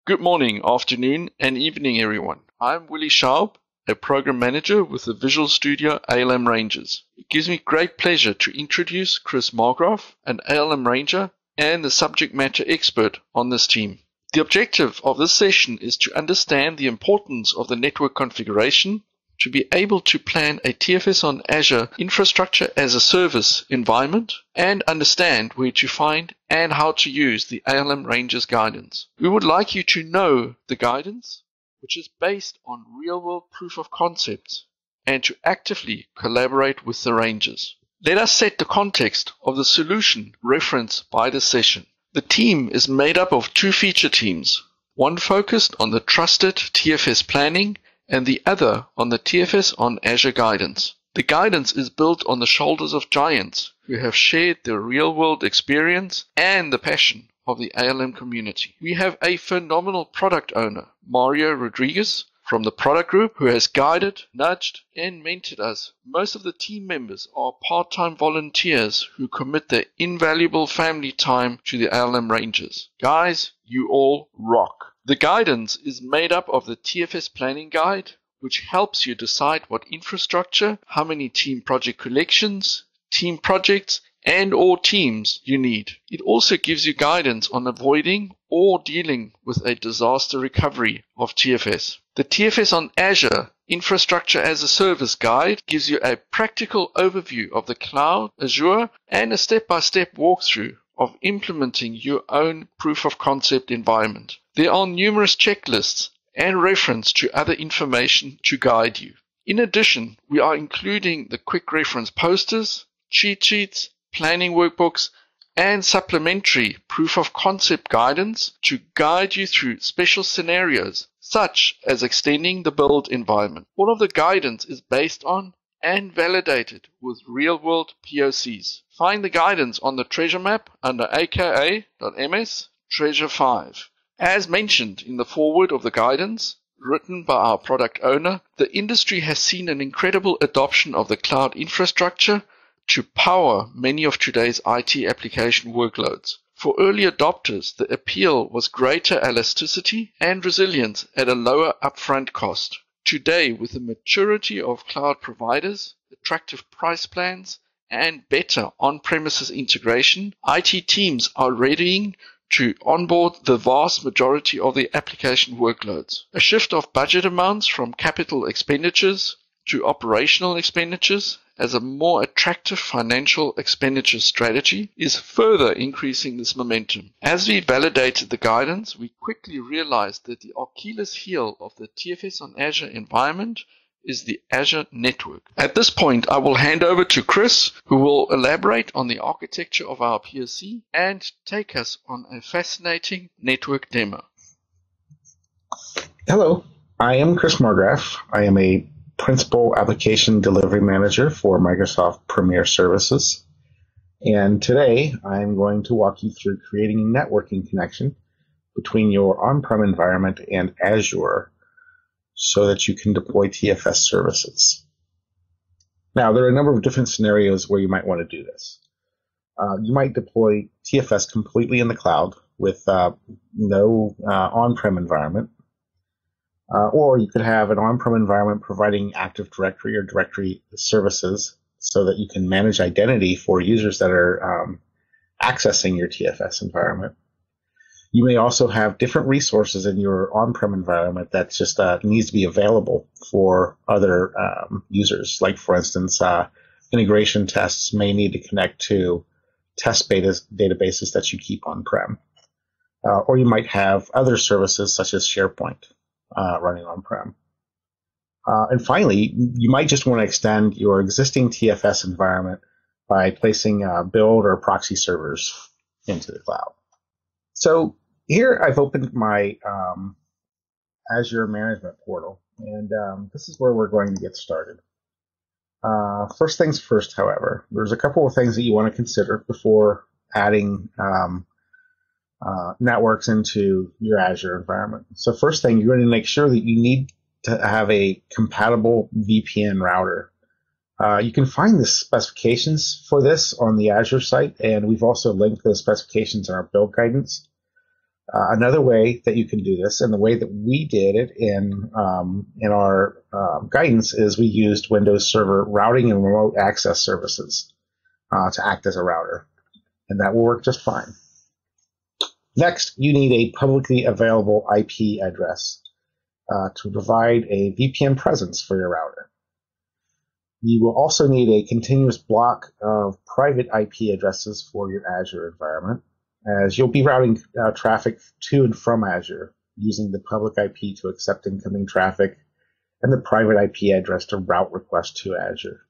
Good morning, afternoon, and evening, everyone. I'm Willie Schaub, a program manager with the Visual Studio ALM Rangers. It gives me great pleasure to introduce Chris Margraf, an ALM Ranger and the subject matter expert on this team. The objective of this session is to understand the importance of the network configuration, to be able to plan a TFS on Azure Infrastructure as a Service environment, and understand where to find and how to use the ALM Rangers guidance. We would like you to know the guidance, which is based on real-world proof of concepts, and to actively collaborate with the Rangers. Let us set the context of the solution referenced by the session. The team is made up of two feature teams, one focused on the trusted TFS planning and the other on the TFS on Azure guidance. The guidance is built on the shoulders of giants who have shared their real-world experience and the passion of the ALM community. We have a phenomenal product owner, Mario Rodriguez, from the product group, who has guided, nudged, and mentored us. Most of the team members are part-time volunteers who commit their invaluable family time to the ALM Rangers. Guys, you all rock. The guidance is made up of the TFS Planning Guide, which helps you decide what infrastructure, how many team project collections, team projects, and or teams you need. It also gives you guidance on avoiding or dealing with a disaster recovery of TFS. The TFS on Azure Infrastructure as a Service guide gives you a practical overview of the cloud, Azure, and a step-by-step walkthrough of implementing your own proof of concept environment. There are numerous checklists and reference to other information to guide you. In addition, we are including the quick reference posters, cheat sheets, planning workbooks, and supplementary proof of concept guidance to guide you through special scenarios, such as extending the build environment. All of the guidance is based on and validated with real-world POCs. Find the guidance on the treasure map under aka.ms Treasure 5. As mentioned in the foreword of the guidance, written by our product owner, the industry has seen an incredible adoption of the cloud infrastructure to power many of today's IT application workloads. For early adopters, the appeal was greater elasticity and resilience at a lower upfront cost. Today, with the maturity of cloud providers, attractive price plans, and better on-premises integration, IT teams are readying to onboard the vast majority of the application workloads. A shift of budget amounts from capital expenditures to operational expenditures as a more attractive financial expenditure strategy is further increasing this momentum. As we validated the guidance, we quickly realized that the Achilles heel of the TFS on Azure environment is the Azure network. At this point, I will hand over to Chris, who will elaborate on the architecture of our POC and take us on a fascinating network demo. Hello, I am Chris Margraf. I am a Principal Application Delivery Manager for Microsoft Premier Services. And today, I'm going to walk you through creating a networking connection between your on-prem environment and Azure so that you can deploy TFS services. Now, there are a number of different scenarios where you might want to do this. You might deploy TFS completely in the cloud with no on-prem environment. Or you could have an on-prem environment providing Active Directory or directory services so that you can manage identity for users that are accessing your TFS environment. You may also have different resources in your on-prem environment that just needs to be available for other users. Like, for instance, integration tests may need to connect to test databases that you keep on-prem. Or you might have other services such as SharePoint running on-prem. And finally, you might just want to extend your existing TFS environment by placing build or proxy servers into the cloud. So here I've opened my Azure Management Portal, and this is where we're going to get started. First things first, however, there's a couple of things that you want to consider before adding networks into your Azure environment. So first thing, you're going to make sure that you need to have a compatible VPN router. You can find the specifications for this on the Azure site, and we've also linked those specifications in our build guidance. Another way that you can do this, and the way that we did it in our guidance, is we used Windows Server routing and remote access services to act as a router, and that will work just fine. Next, you need a publicly available IP address to provide a VPN presence for your router. You will also need a continuous block of private IP addresses for your Azure environment, as you'll be routing traffic to and from Azure using the public IP to accept incoming traffic and the private IP address to route requests to Azure.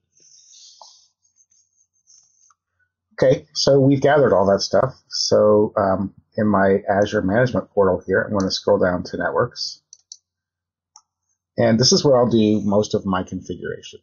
Okay, so we've gathered all that stuff. So in my Azure Management Portal here, I'm going to scroll down to Networks. And this is where I'll do most of my configuration.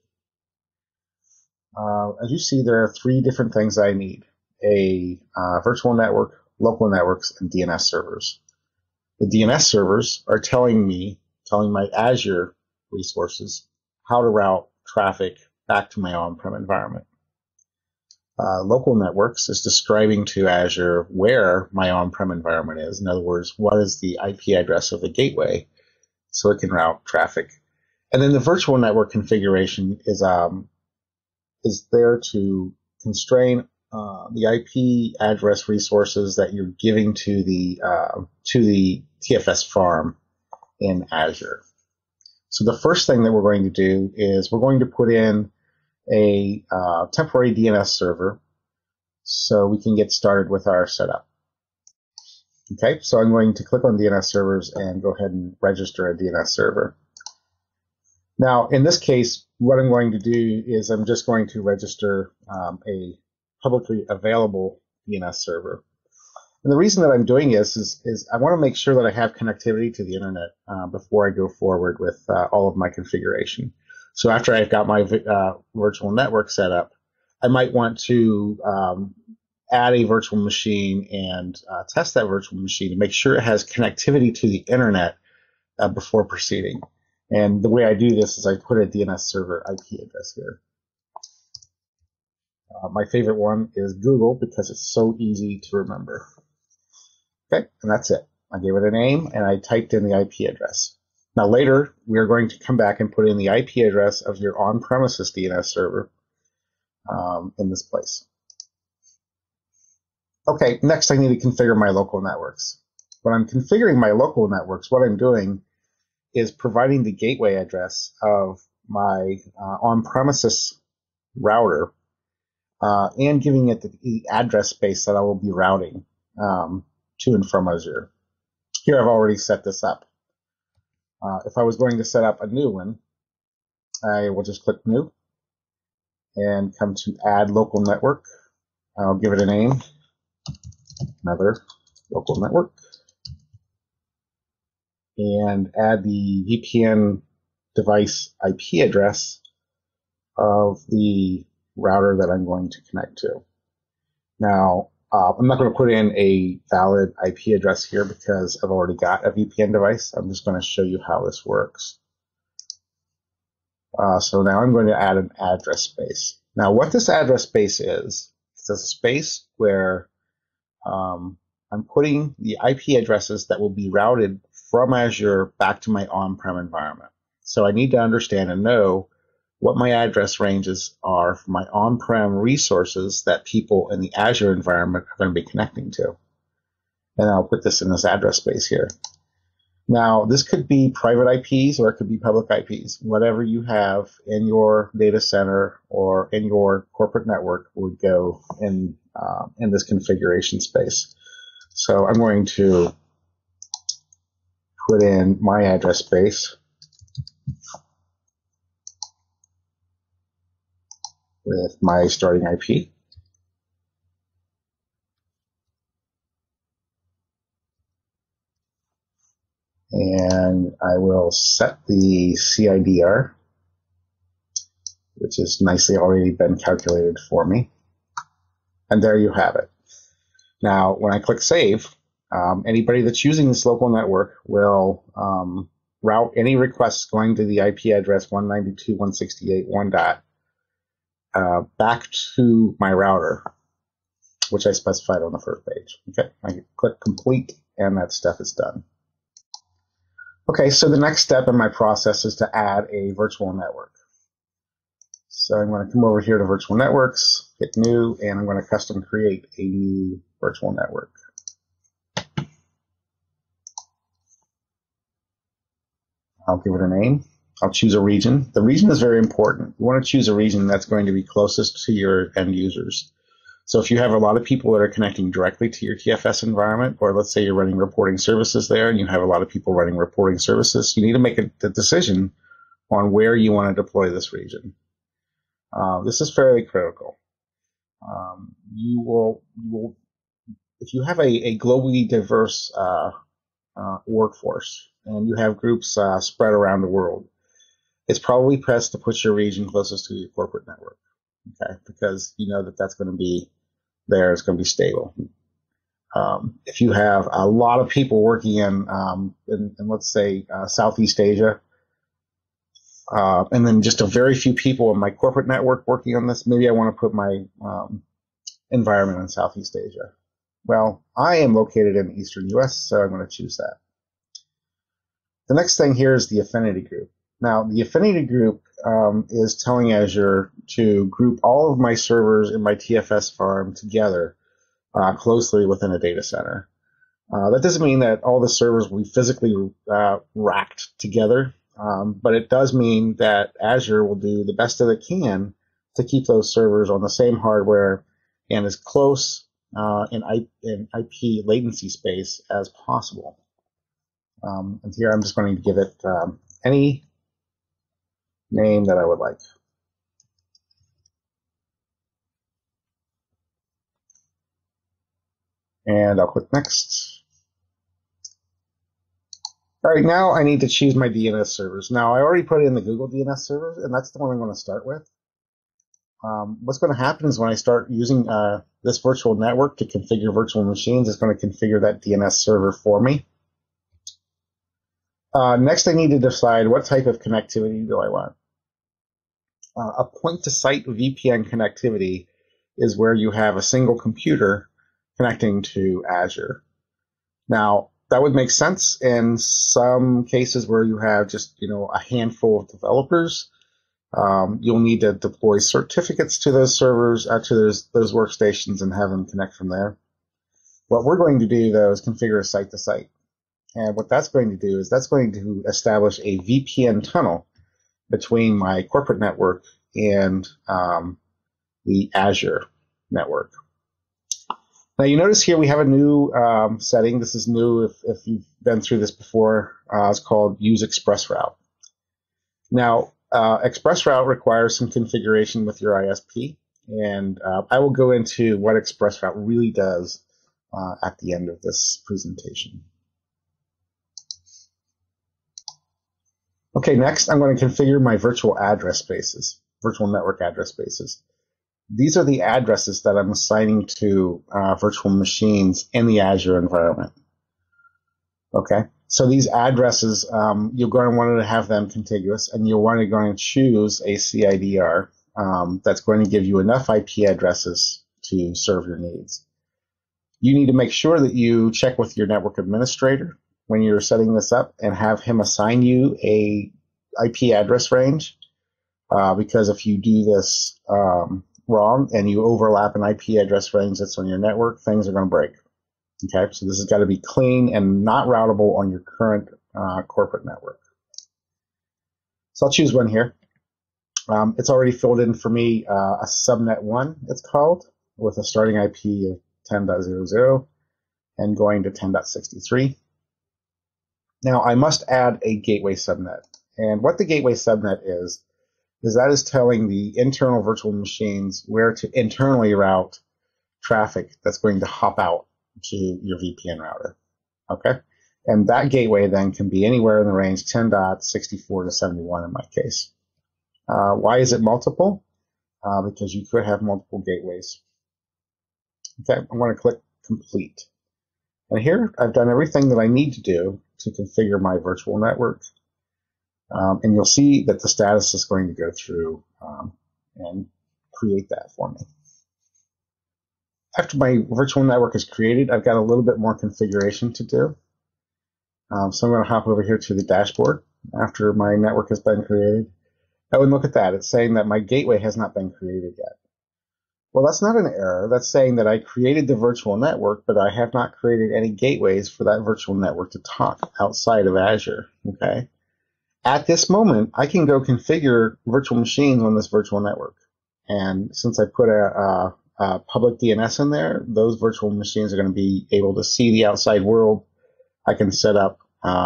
As you see, there are 3 different things I need: a virtual network, local networks, and DNS servers. The DNS servers are telling my Azure resources how to route traffic back to my on-prem environment. Local networks is describing to Azure where my on-prem environment is. In other words, what is the IP address of the gateway so it can route traffic. And then the virtual network configuration is there to constrain the IP address resources that you're giving to the TFS farm in Azure. So the first thing that we're going to do is we're going to put in a temporary DNS server so we can get started with our setup. Okay, so I'm going to click on DNS servers and go ahead and register a DNS server. Now, in this case, what I'm going to do is I'm just going to register a publicly available DNS server. And the reason that I'm doing this is I want to make sure that I have connectivity to the internet before I go forward with all of my configuration. So after I've got my virtual network set up, I might want to add a virtual machine and test that virtual machine to make sure it has connectivity to the internet before proceeding. And the way I do this is I put a DNS server IP address here. My favorite one is Google because it's so easy to remember. Okay, and that's it. I gave it a name and I typed in the IP address. Now later, we are going to come back and put in the IP address of your on-premises DNS server in this place. Okay, next I need to configure my local networks. When I'm configuring my local networks, what I'm doing is providing the gateway address of my on-premises router and giving it the address space that I will be routing to and from Azure. Here I've already set this up. If I was going to set up a new one, I will just click New and come to Add Local Network. I'll give it a name, another local network, and add the VPN device IP address of the router that I'm going to connect to. Now, I'm not going to put in a valid IP address here because I've already got a VPN device. I'm just going to show you how this works. So now I'm going to add an address space. Now, what this address space is, it's a space where I'm putting the IP addresses that will be routed from Azure back to my on-prem environment. So I need to understand and know what my address ranges are for my on-prem resources that people in the Azure environment are going to be connecting to. And I'll put this in this address space here. Now, this could be private IPs or it could be public IPs. Whatever you have in your data center or in your corporate network would go in this configuration space. So I'm going to put in my address space with my starting IP. And I will set the CIDR, which has nicely already been calculated for me. And there you have it. Now, when I click Save, anybody that's using this local network will route any requests going to the IP address 192.168.1. Back to my router, which I specified on the first page. Okay, I click Complete and that step is done. Okay, so the next step in my process is to add a virtual network. So I'm going to come over here to Virtual Networks, hit New, and I'm going to custom create a new virtual network. I'll give it a name. I'll choose a region. The region is very important. You want to choose a region that's going to be closest to your end users. So if you have a lot of people that are connecting directly to your TFS environment, or let's say you're running reporting services there and you have a lot of people running reporting services, you need to make a decision on where you want to deploy this region. This is fairly critical. You will, if you have a globally diverse workforce and you have groups spread around the world, it's probably best to put your region closest to your corporate network, okay? Because you know that that's going to be there, it's going to be stable. If you have a lot of people working in let's say Southeast Asia, and then just a very few people in my corporate network working on this, maybe I want to put my environment in Southeast Asia. Well, I am located in the Eastern US, so I'm going to choose that. The next thing here is the affinity group. Now, the affinity group is telling Azure to group all of my servers in my TFS farm together closely within a data center. That doesn't mean that all the servers will be physically racked together, but it does mean that Azure will do the best that it can to keep those servers on the same hardware and as close in IP latency space as possible. And here I'm just going to give it any name that I would like. And I'll click Next. All right, now I need to choose my DNS servers. Now, I already put in the Google DNS servers, and that's the one I'm going to start with. What's going to happen is when I start using this virtual network to configure virtual machines, it's going to configure that DNS server for me. Next, I need to decide what type of connectivity do I want. A point-to-site VPN connectivity is where you have a single computer connecting to Azure. Now, that would make sense in some cases where you have just, a handful of developers. You'll need to deploy certificates to those servers, to those workstations, and have them connect from there. What we're going to do, though, is configure a site-to-site. And what that's going to do is that's going to establish a VPN tunnel between my corporate network and the Azure network. Now you notice here we have a new setting. This is new if you've been through this before. It's called Use ExpressRoute. Now ExpressRoute requires some configuration with your ISP, and I will go into what ExpressRoute really does at the end of this presentation. Okay, next I'm going to configure my virtual address spaces, virtual network address spaces. These are the addresses that I'm assigning to virtual machines in the Azure environment. Okay, so these addresses, you're going to want to have them contiguous, and you're going to choose a CIDR that's going to give you enough IP addresses to serve your needs. You need to make sure that you check with your network administrator when you're setting this up and have him assign you a IP address range, because if you do this wrong and you overlap an IP address range that's on your network, things are going to break. Okay, so this has got to be clean and not routable on your current corporate network. So I'll choose one here. It's already filled in for me a subnet 1, it's called, with a starting IP of 10.00 and going to 10.63. Now, I must add a gateway subnet. And what the gateway subnet is that is telling the internal virtual machines where to internally route traffic that's going to hop out to your VPN router. Okay? And that gateway then can be anywhere in the range 10.64 to 71 in my case. Why is it multiple? Because you could have multiple gateways. Okay, I'm going to click Complete. And here I've done everything that I need to do to configure my virtual network. And you'll see that the status is going to go through and create that for me. after my virtual network is created, I've got a little bit more configuration to do. So I'm going to hop over here to the dashboard after my network has been created. Oh, and look at that. It's saying that my gateway has not been created yet. Well, that's not an error. That's saying that I created the virtual network, but I have not created any gateways for that virtual network to talk outside of Azure. Okay. At this moment, I can go configure virtual machines on this virtual network. And since I put a public DNS in there, those virtual machines are going to be able to see the outside world. I can set up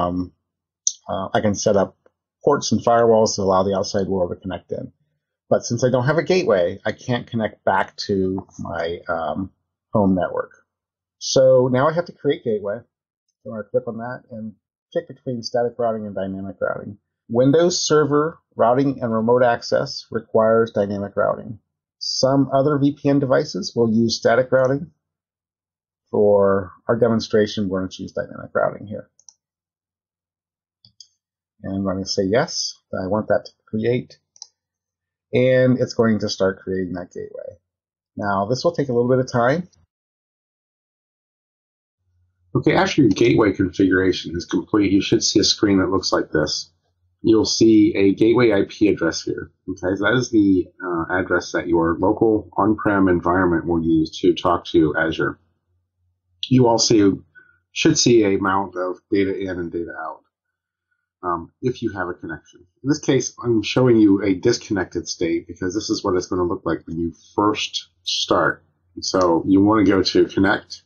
ports and firewalls to allow the outside world to connect in. But since I don't have a gateway, I can't connect back to my home network. So now I have to create gateway. So I'm going to click on that and pick between static routing and dynamic routing. Windows Server routing and remote access requires dynamic routing. Some other VPN devices will use static routing. For our demonstration, we're going to choose dynamic routing here. And I'm going to say yes. I want that to create. And it's going to start creating that gateway. Now, this will take a little bit of time. Okay, after your gateway configuration is complete, you should see a screen that looks like this. You'll see a gateway IP address here. Okay, so that is the address that your local on-prem environment will use to talk to Azure. You also should see a amount of data in and data out if you have a connection. In this case, I'm showing you a disconnected state because this is what it's going to look like when you first start. So you want to go to connect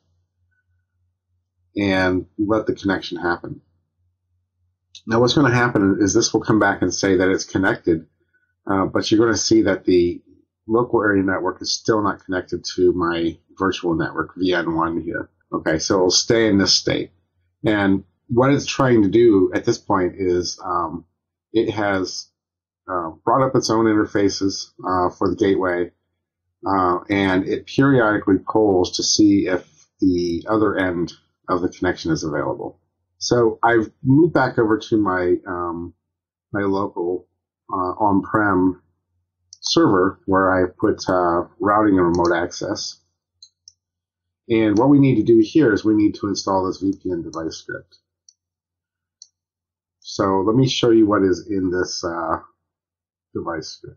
and let the connection happen. Now what's going to happen is this will come back and say that it's connected, but you're going to see that the local area network is still not connected to my virtual network, VN1 here. Okay, so it'll stay in this state. And what it's trying to do at this point is it has brought up its own interfaces for the gateway, and it periodically polls to see if the other end of the connection is available. So I've moved back over to my my local on-prem server where I put routing and remote access. And what we need to do here is we need to install this VPN device script. So let me show you what is in this device script.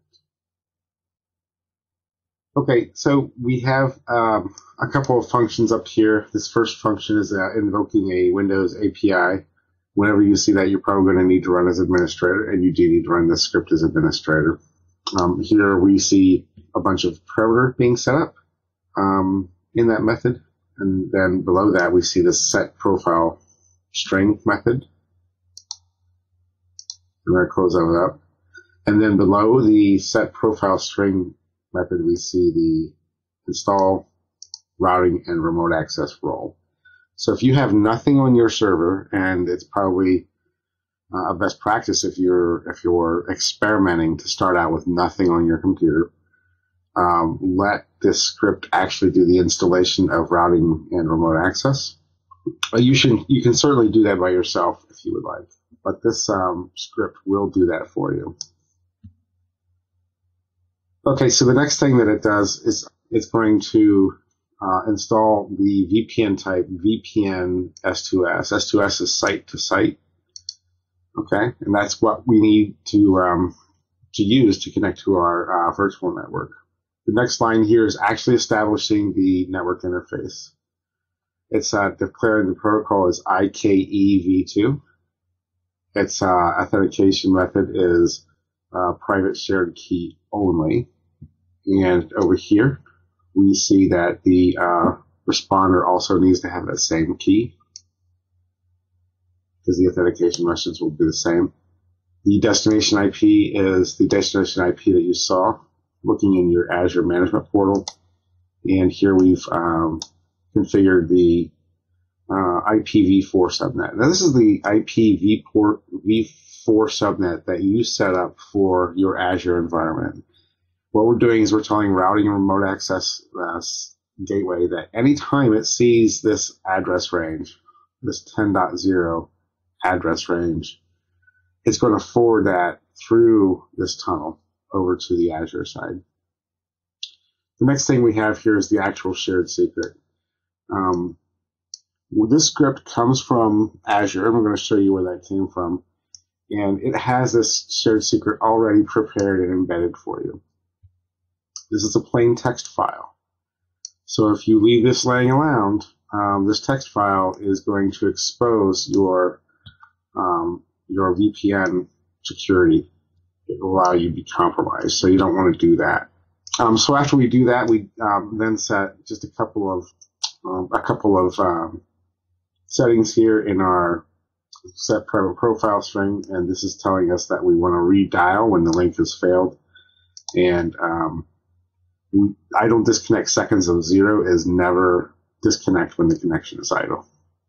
Okay, so we have a couple of functions up here. This first function is invoking a Windows API. Whenever you see that, you're probably going to need to run as administrator, and you do need to run this script as administrator. Here we see a bunch of parameters being set up in that method, and then below that we see the set profile string method. I'm going to close that up. And then below the set profile string method, we see the install routing and remote access role. So if you have nothing on your server, and it's probably a best practice if you're experimenting to start out with nothing on your computer, let this script actually do the installation of routing and remote access. You can certainly do that by yourself if you would like, but this script will do that for you. Okay, so the next thing that it does is it's going to install the VPN type VPN S2S. S2S is site to site. Okay, and that's what we need to use to connect to our virtual network. The next line here is actually establishing the network interface. It's declaring the protocol as IKEv2. Its authentication method is private shared key only. And over here, we see that the responder also needs to have that same key, because the authentication message will be the same. The destination IP is the destination IP that you saw looking in your Azure management portal. And here we've configured the IPv4 subnet. Now this is the IPv4 subnet that you set up for your Azure environment. What we're doing is we're telling routing and remote access gateway that anytime it sees this address range, this 10.0 address range, it's going to forward that through this tunnel over to the Azure side. The next thing we have here is the actual shared secret. This script comes from Azure, and we're going to show you where that came from. And it has this shared secret already prepared and embedded for you. This is a plain text file. So if you leave this laying around, this text file is going to expose your VPN security. It will allow you to be compromised, so you don't want to do that. So after we do that, we then set just a couple of settings here in our set private profile string, and this is telling us that we want to redial when the link has failed. And I don't disconnect seconds of 0 is never disconnect when the connection is idle.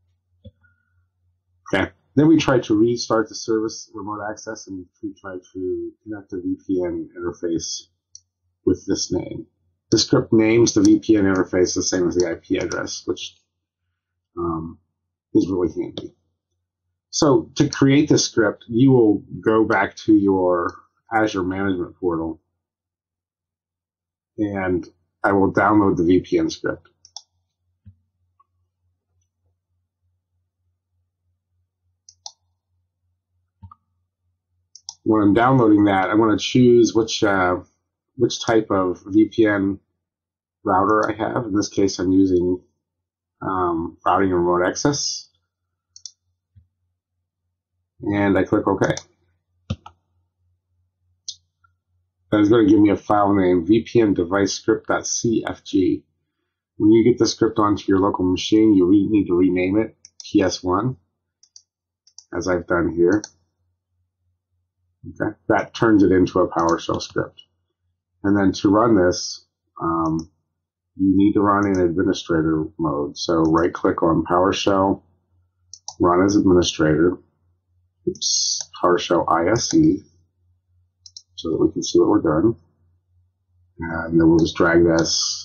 Okay. Then we try to restart the service remote access, and we try to connect the VPN interface with this name. The script names the VPN interface the same as the IP address, which is really handy. So to create this script, you will go back to your Azure Management Portal, and I will download the VPN script. When I'm downloading that, I want to choose which type of VPN router I have. In this case, I'm using routing and remote access. And I click OK. That is going to give me a file name, VPN device script.cfg. When you get the script onto your local machine, you need to rename it PS1, as I've done here. Okay, that turns it into a PowerShell script. And then to run this, you need to run in administrator mode. So right-click on PowerShell, run as administrator. Oops, PowerShell ISE, so that we can see what we're doing. And then we'll just drag this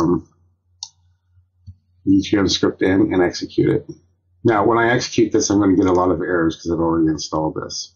VPN script in and execute it. Now, when I execute this, I'm going to get a lot of errors because I've already installed this.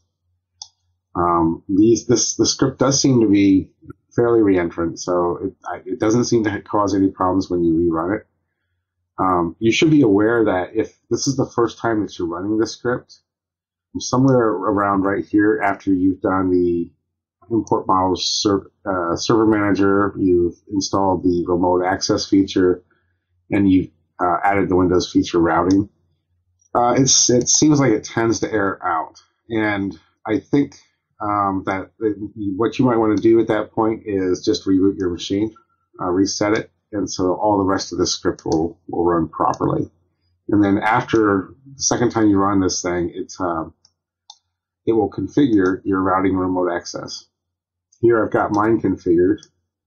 The script does seem to be fairly reentrant, so it doesn't seem to cause any problems when you rerun it. You should be aware that if this is the first time that you're running this script, somewhere around right here, after you've done the import models server manager, you've installed the remote access feature, and you've added the Windows feature routing, it seems like it tends to error out. And I think that what you might want to do at that point is just reboot your machine, reset it, and so all the rest of the script will run properly. And then after the second time you run this thing, it will configure your routing and remote access. Here I've got mine configured.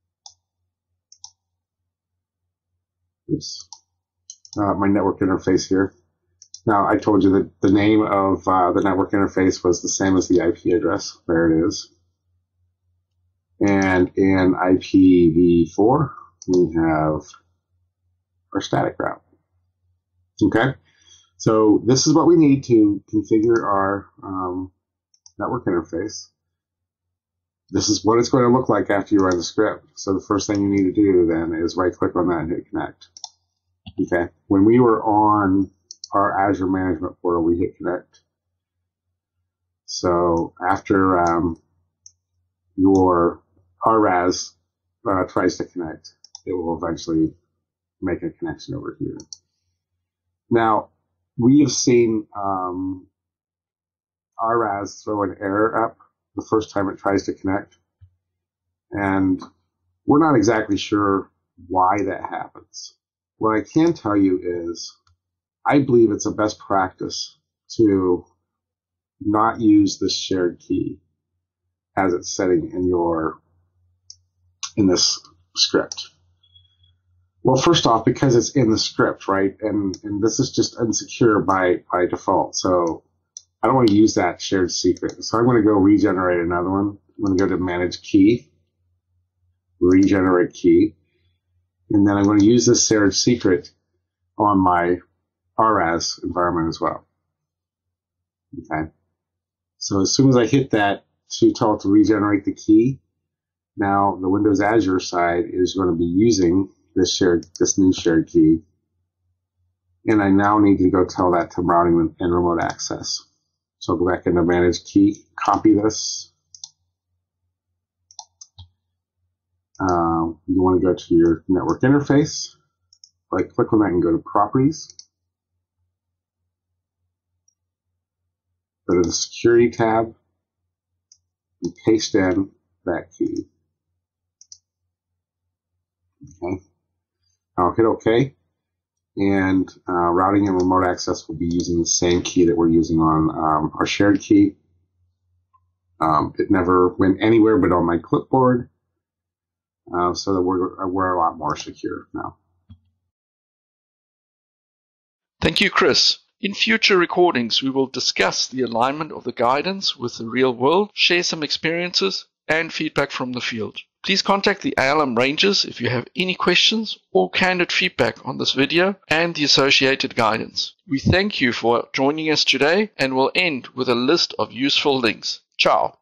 Oops. My network interface here. Now, I told you that the name of the network interface was the same as the IP address. There it is. And in IPv4, we have our static route. Okay? So this is what we need to configure our network interface. This is what it's going to look like after you run the script. So the first thing you need to do then is right-click on that and hit connect. Okay? When we were on our Azure Management Portal, we hit connect. So after your RAS tries to connect, it will eventually make a connection over here. Now, we have seen RAS throw an error up the first time it tries to connect, and we're not exactly sure why that happens. What I can tell you is I believe it's a best practice to not use this shared key as it's setting in this script. Well, first off, because it's in the script, right? And this is just insecure by default. So I don't want to use that shared secret. So I'm going to go regenerate another one. I'm going to go to manage key, regenerate key. And then I'm going to use this shared secret on my RAS environment as well. Okay. So as soon as I hit that to tell it to regenerate the key, Now the Windows Azure side is going to be using this new shared key. And I now need to go tell that to routing and remote access. So I'll go back into Manage Key, copy this. You want to go to your network interface. Right-click on that and go to Properties. Go to the Security tab and paste in that key. Okay. I'll hit OK. And routing and remote access will be using the same key that we're using on our shared key. It never went anywhere but on my clipboard, so that we're a lot more secure now. Thank you, Chris. In future recordings, we will discuss the alignment of the guidance with the real world, share some experiences, and feedback from the field. Please contact the ALM Rangers if you have any questions or candid feedback on this video and the associated guidance. We thank you for joining us today and will end with a list of useful links. Ciao.